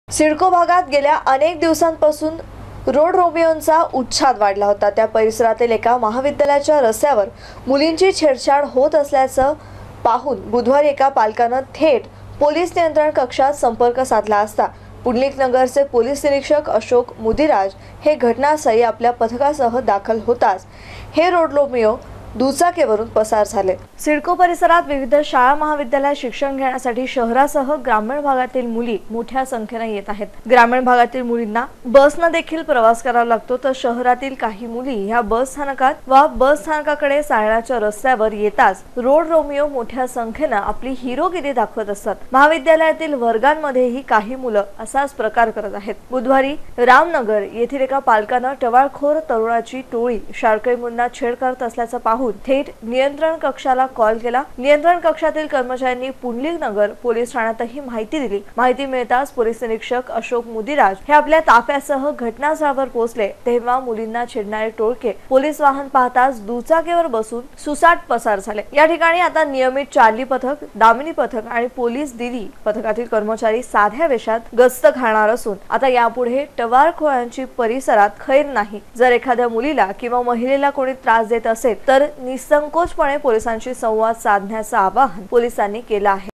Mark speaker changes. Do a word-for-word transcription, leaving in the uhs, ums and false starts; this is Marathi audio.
Speaker 1: सिडको भागात गेल्या अनेक दिवसांपासून रोड रोमियोंचा उच्छाद वाढला होता। त्या परिसरातील एका महाविद्यालयाच्या रस्त्यावर मुलींची छेडछाड होत असल्याचं पाहून बुधवारी एका पालकानं थेट पोलीस नियंत्रण कक्षात संपर्क साधला असता पुंडलिक नगरचे पोलीस निरीक्षक अशोक मुदिराज हे घटनास्थळी आपल्या पथकासह दाखल होताच हे रोड रोमियो दुचाकीवरून पसार झाले। सिडको परिसरात विविध शाळा महाविद्यालयात शिक्षण घेण्यासाठी शहरासह ग्रामीण भागातील मुली मोठ्या संख्येने येत आहेत। ग्रामीण भागातील मुलींना बसने देखील प्रवास करावा लागतो, तर शहरातील काही मुली ह्या बस स्थानकात वा बस स्थानकाकडे चालण्याच्या रस्त्यावर येताच रोड रोमियो मोठ्या संख्येने आपली हिरोगिरी दाखवत असतात। महाविद्यालयातील वर्गांमध्येही काही मुलं असाच प्रकार करत आहेत। बुधवारी रामनगर येथील एका पालकानं टवाळखोर तरुणाची टोळी शाळकरी मुलांना छेड करत असल्याचं पाहून थेट नियंत्रण कक्षाला कॉल केला। नियंत्रण कक्षातील कर्मचाऱ्यांनी पुंडलिक नगर पोलीस ठाण्यातही माहिती दिली। माहिती मिळताच पोलीस निरीक्षक अशोक मुदिराज हे आपल्या ताफ्यासह घटनास्थळावर पोहोचले, तेव्हा मुलींना छेडणारे टोळके पोलीस वाहन पाहताच दुचाकीवर बसून सुसाट पसार झाले। या ठिकाणी आता नियमित चार्ली पथक, दामिनी पथक आणि पोलीस दिली पथकातील कर्मचारी साध्या वेशात गस्त घालणार असून आता यापुढे टवाळखोरांची परिसरात खैर नाही। जर एखाद्या मुलीला किंवा महिलेला कोणी त्रास देत असेल तर निसंकोचपणे पोलिसांशी संवाद साधण्याचं आवाहन पोलिसांनी केलं आहे।